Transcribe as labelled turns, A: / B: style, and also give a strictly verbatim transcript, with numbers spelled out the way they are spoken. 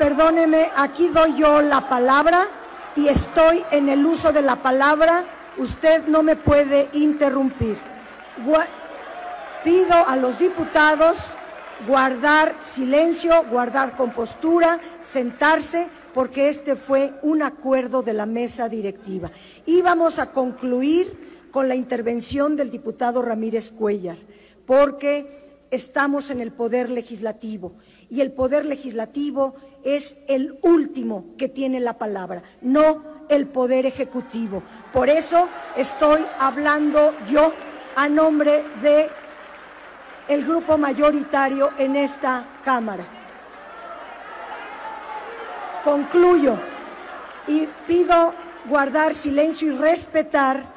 A: perdóneme, aquí doy yo la palabra y estoy en el uso de la palabra. Usted no me puede interrumpir. Gua- Pido a los diputados guardar silencio, guardar compostura, sentarse, porque este fue un acuerdo de la mesa directiva. Y vamos a concluir con la intervención del diputado Ramírez Cuéllar, porque estamos en el Poder Legislativo y el Poder Legislativo es el último que tiene la palabra, no el Poder Ejecutivo. Por eso estoy hablando yo a nombre de el grupo mayoritario en esta Cámara. Concluyo y pido guardar silencio y respetar